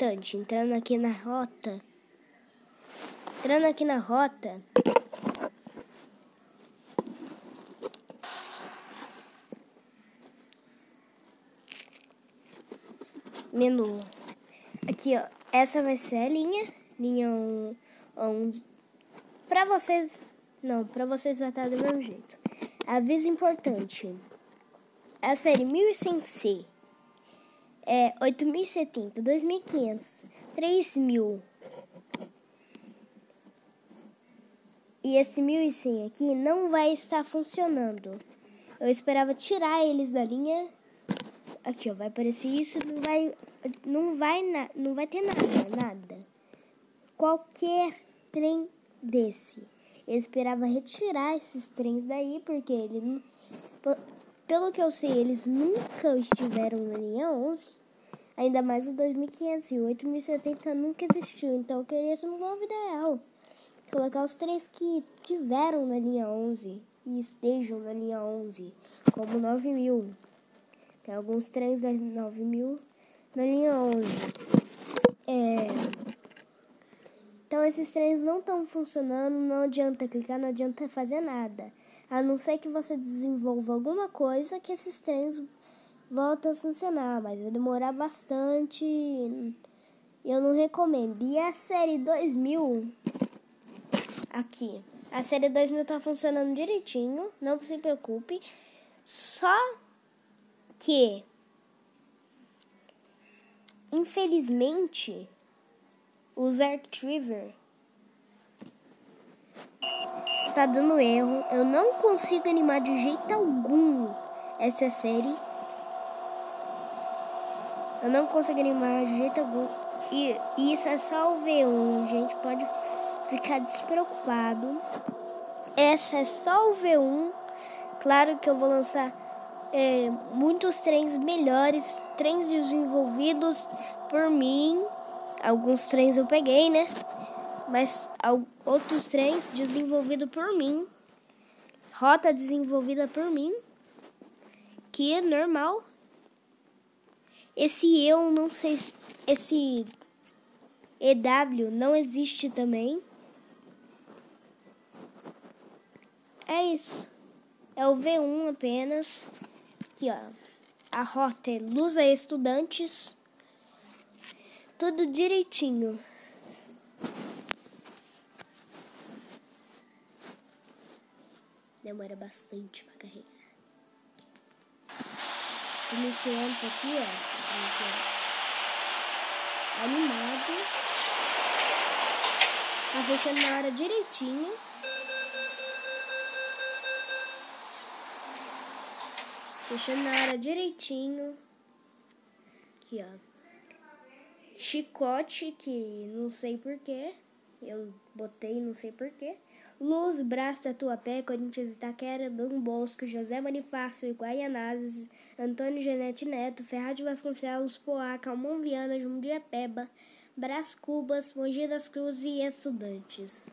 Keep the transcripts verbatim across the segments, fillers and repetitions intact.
importante, entrando aqui na rota, entrando aqui na rota, menu, aqui ó, essa vai ser a linha, linha um, um pra vocês, não, pra vocês vai estar do mesmo jeito. Aviso importante, a série mil e cem C é oito mil e setenta, dois mil e quinhentos, três mil. E esse mil e cem aqui não vai estar funcionando. Eu esperava tirar eles da linha. Aqui, ó, vai aparecer isso, não vai não vai na, não vai ter nada, nada. Qualquer trem desse. Eu esperava retirar esses trens daí, porque ele não, pelo que eu sei, eles nunca estiveram na linha onze. Ainda mais o dois mil e quinhentos e o oito mil e setenta nunca existiu. Então eu queria esse novo ideal. Colocar os trens que tiveram na linha onze e estejam na linha onze, como nove mil. Tem alguns trens da nove mil na linha onze. É... Então esses trens não estão funcionando, não adianta clicar, não adianta fazer nada. A não ser que você desenvolva alguma coisa que esses trens voltem a funcionar, mas vai demorar bastante e eu não recomendo. E a série dois mil... Aqui, a série dois mil tá funcionando direitinho, não se preocupe. Só que, infelizmente, o Zartriver está dando erro. Eu não consigo animar de jeito algum essa série. Eu não consigo animar de jeito algum. E, e isso é só o V um, gente, pode ficar despreocupado. Essa é só o V um. Claro que eu vou lançar é, muitos trens melhores, trens desenvolvidos por mim. Alguns trens eu peguei, né? Mas outros trens desenvolvidos por mim. Rota desenvolvida por mim. Que é normal. Esse eu não sei, esse E W não existe também. É isso. É o V um apenas. Aqui, ó. A rota é Lusa Estudantes. Tudo direitinho. Demora bastante pra carregar. mil e quinhentos aqui, ó. mil e quinhentos. Animado. Tá fechando na hora direitinho. Fechando na hora direitinho. Aqui, ó. Chicote, que não sei porquê. Eu botei, não sei porquê. Luz, Braço, Tatuapé, Corinthians, Itaquera, Dom Bosco, José Bonifácio, Guaianazes, Antônio Genete Neto, Ferraz de Vasconcelos, Poá, Calmon Viana, Jundiapeba, Brás Cubas, Mogi das Cruzes e Estudantes.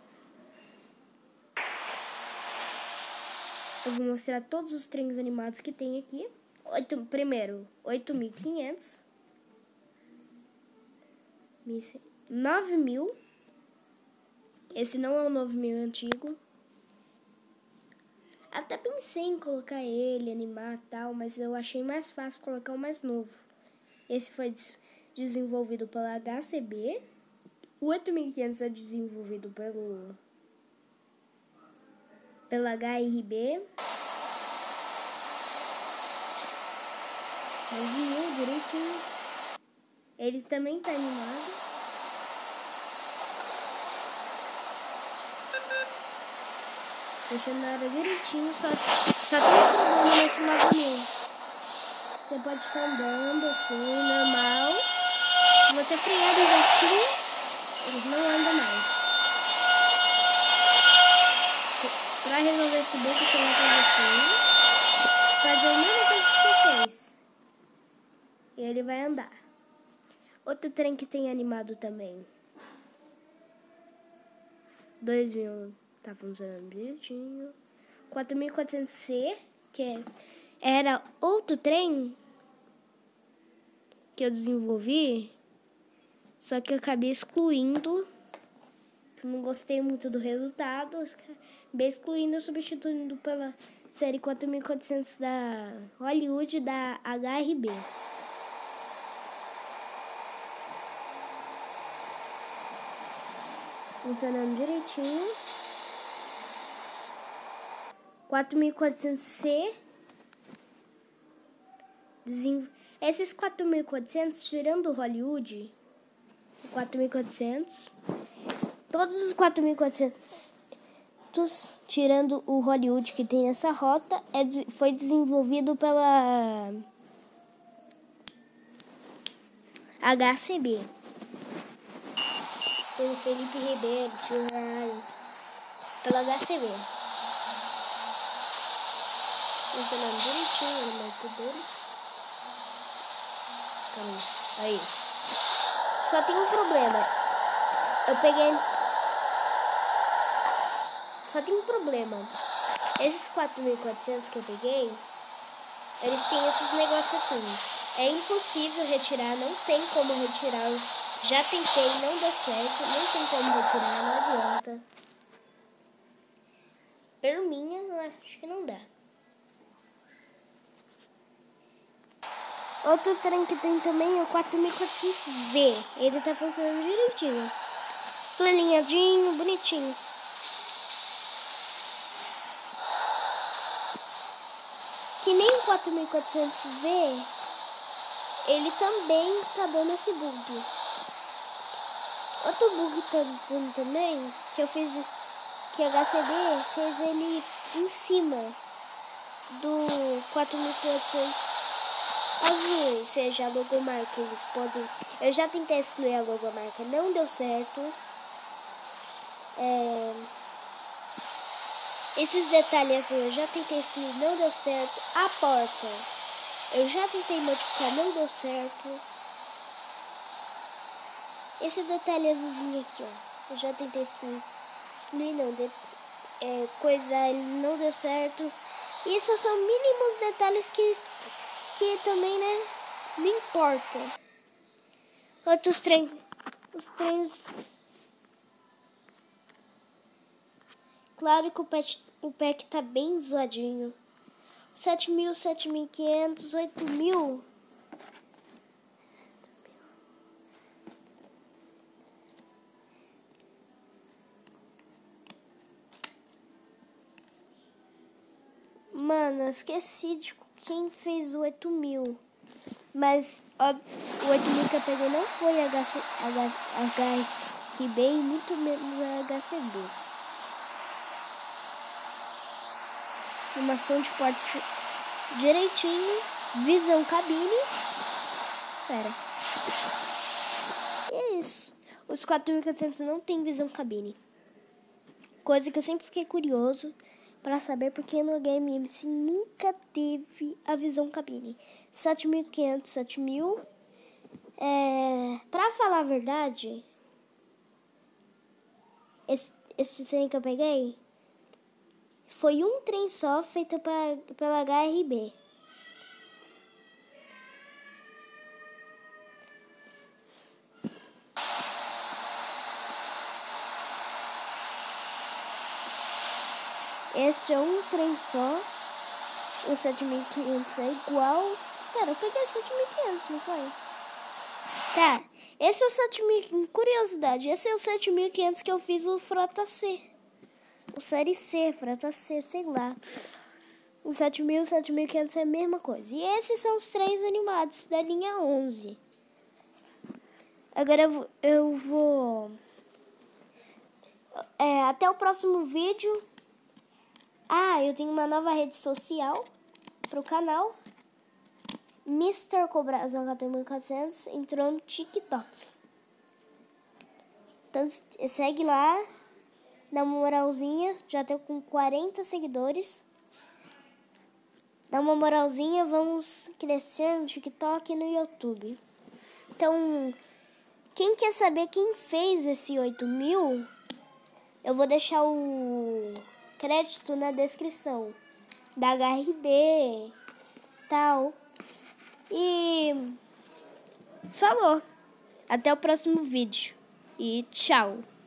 Eu vou mostrar todos os trens animados que tem aqui. Oito, primeiro, oito mil e quinhentos. nove mil. Esse não é o nove mil antigo. Até pensei em colocar ele, animar e tal, mas eu achei mais fácil colocar o mais novo. Esse foi desenvolvido pela H C B. O oito mil e quinhentos é desenvolvido pelo pela H R B. nove mil direitinho. Ele também tá animado. Fechando na hora direitinho, só, só tem um problema nesse nove mil. Você pode ficar andando assim, normal. Se você frear de assim, ele não anda mais. Se, pra resolver esse bug, você vai fazer assim. Fazer a mesma coisa que você fez. E ele vai andar. Outro trem que tem animado também. dois mil. Tá funcionando direitinho. quatro mil e quatrocentos C, que é, era outro trem que eu desenvolvi. Só que eu acabei excluindo. Não gostei muito do resultado. Acabei excluindo, substituindo pela série quatro mil e quatrocentos da Hollywood da H R B. Funcionando direitinho. quatro mil e quatrocentos C. Desen... Esses quatro mil e quatrocentos, tirando o Hollywood, quatro mil e quatrocentos, todos os quatro mil e quatrocentos, tirando o Hollywood que tem essa rota, é, foi desenvolvido pela H C B. Pelo Felipe Ribeiro, pela H C B. Funcionando direitinho no motor dele. Aí. Só tem um problema. Eu peguei... Só tem um problema. Esses quatro mil e quatrocentos que eu peguei, eles têm esses negócios assim. É impossível retirar, não tem como retirar. Já tentei, não deu certo. Não tem como retirar, não adianta. Por mim, eu acho que não dá. Outro trem que tem também é o quatro mil e quatrocentos V. Ele tá funcionando direitinho. Tudo alinhadinho, bonitinho. Que nem o quatro mil e quatrocentos V, ele também tá dando esse bug. Outro bug tá dando também, que eu fiz, que a H C B fez ele em cima do quatro mil e quatrocentos azul, ou seja, a logomarca. Eles podem... Eu já tentei excluir a logomarca, não deu certo. É... Esses detalhes azul eu já tentei excluir, não deu certo. A porta eu já tentei modificar, não deu certo. Esse detalhe azulzinho aqui, ó, eu já tentei excluir, excluir não, de... é, coisa, ele não deu certo. Isso são mínimos detalhes que, que também, né, não importa. Outros trens, os trens... Claro que o, pet, o pack tá bem zoadinho. sete mil, sete mil e quinhentos, oito mil. Mano, eu esqueci de quem fez o oito mil. Mas ó, o oito mil que eu peguei não foi a H R B e muito menos a H C B. Animação de portas direitinho. Visão cabine. Pera. E é isso. Os quatro mil e quatrocentos não tem visão cabine. Coisa que eu sempre fiquei curioso para saber porque no H M M C nunca teve a visão cabine. sete mil e quinhentos, sete mil. É, pra falar a verdade, esse, esse trem que eu peguei foi um trem só feito pra, pela H R B. Este é um trem só. O sete mil e quinhentos é igual. Pera, eu peguei sete mil e quinhentos, não foi? Tá, esse é o sete mil. Curiosidade, esse é o sete mil e quinhentos que eu fiz o Frota C. O Série C, Frota C, sei lá. O sete mil e o sete mil e quinhentos é a mesma coisa. E esses são os três animados da linha onze. Agora eu vou... Eu vou é, até o próximo vídeo. Ah, eu tenho uma nova rede social pro canal. mister Cobrazo quatro mil e quatrocentos entrou no TikTok. Então segue lá, dá uma moralzinha. Já tô com quarenta seguidores. Dá uma moralzinha, vamos crescer no TikTok e no YouTube. Então, quem quer saber quem fez esse oito mil, eu vou deixar o crédito na descrição da H R B tal. E falou. Até o próximo vídeo. E tchau!